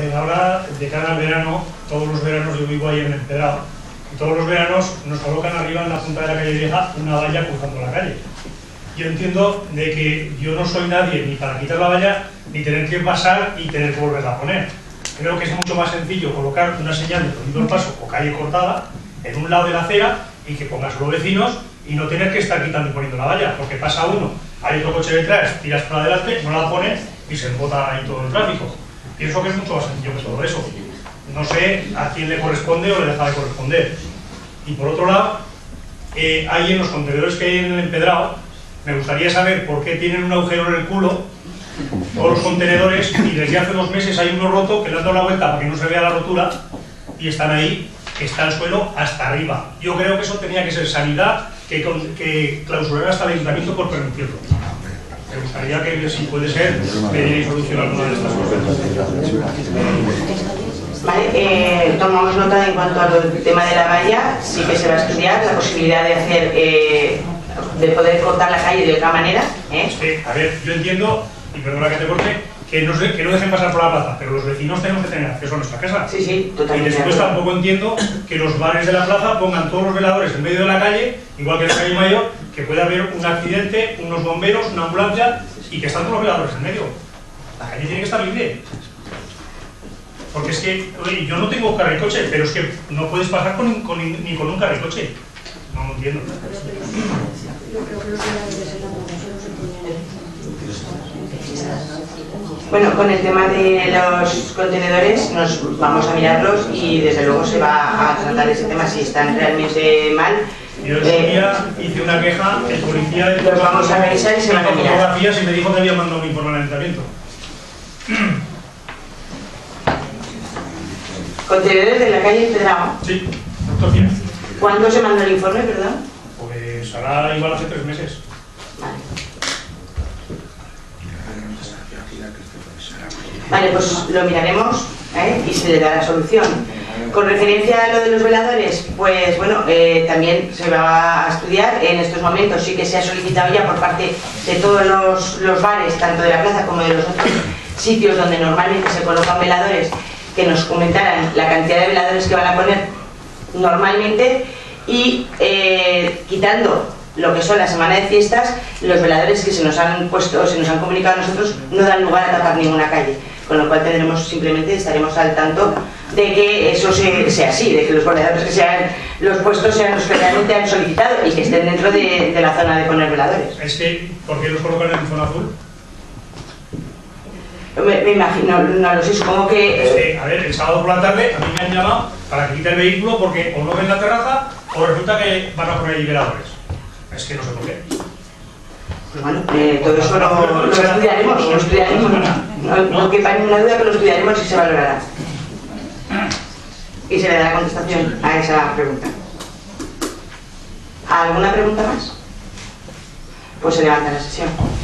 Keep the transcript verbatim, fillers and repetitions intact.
bien, ahora de cara al verano, todos los veranos yo vivo ahí en el Empedrado, y todos los veranos nos colocan arriba en la punta de la calle vieja una valla cruzando la calle. Yo entiendo de que yo no soy nadie ni para quitar la valla, ni tener que pasar y tener que volverla a poner. Creo que es mucho más sencillo colocar una señal de prohibido el paso o calle cortada en un lado de la acera y que pongas los vecinos y no tener que estar quitando y poniendo la valla, porque pasa uno, hay otro coche detrás, tiras para adelante, no la pones y se embota ahí todo el tráfico. Pienso que es mucho más sencillo que todo eso. No sé a quién le corresponde o le deja de corresponder. Y por otro lado, eh, hay en los contenedores que hay en el Empedrado, me gustaría saber por qué tienen un agujero en el culo todos los contenedores y desde hace dos meses hay uno roto que le han dado la vuelta para que no se vea la rotura y están ahí, que está el suelo hasta arriba. Yo creo que eso tenía que ser sanidad, que, que clausurara hasta el ayuntamiento por permitirlo. Me gustaría que, si puede ser, pedir solución a alguna de estas cosas. Vale, eh, tomamos nota en cuanto al tema de la valla, sí que se va a estudiar la posibilidad de hacer, eh, de poder cortar la calle de otra manera. ¿eh? Sí, a ver, yo entiendo, y perdona que te corte, que no, que no dejen pasar por la plaza, pero los vecinos tenemos que tener acceso a nuestra casa. Sí, sí, totalmente. Y después tampoco entiendo que los bares de la plaza pongan todos los veladores en medio de la calle, igual que en la calle Mayor, que puede haber un accidente, unos bomberos, una ambulancia, y que están todos los veladores en medio. La calle tiene que estar libre. Porque es que, oye, yo no tengo carricoche, pero es que no puedes pasar con, con, ni con un carricoche. No lo entiendo. Bueno, con el tema de los contenedores nos vamos a mirarlos y desde luego se va a tratar ese tema si están realmente mal. Yo ese eh, día hice una queja, el policía de los vamos a revisar y se van a mirar. Fotografías y me dijo que había mandado un informe al ayuntamiento. ¿Contenedores de la calle Empedrado? Sí, doctor Díaz. ¿Cuándo se mandó el informe, perdón? Pues hará igual hace tres meses. Vale. Vale, pues lo miraremos ¿eh? y se le dará solución. Con referencia a lo de los veladores, pues bueno, eh, también se va a estudiar. En estos momentos sí que se ha solicitado ya por parte de todos los, los bares, tanto de la plaza como de los otros sitios donde normalmente se colocan veladores, que nos comentaran la cantidad de veladores que van a poner normalmente y eh, quitando lo que son la semana de fiestas, los veladores que se nos han puesto, se nos han comunicado a nosotros, no dan lugar a tapar ninguna calle, con lo cual tendremos simplemente, estaremos al tanto de que eso se, sea así, de que los veladores que sean los puestos sean los que realmente han solicitado y que estén dentro de, de la zona de poner veladores. Es que, ¿por qué los colocan en zona azul? Me, me imagino, no, no lo sé, supongo que... Es que, a ver, el sábado por la tarde a mí me han llamado para que quite el vehículo porque o no ven la terraza o resulta que van a poner ahí veladores. Es que no sé por qué. Pues bueno, eh, todo eso lo, lo estudiaremos, lo estudiaremos. No, no quepa ninguna duda que lo estudiaremos y se valorará. Y se le dará contestación a esa pregunta. ¿Alguna pregunta más? Pues se levanta la sesión.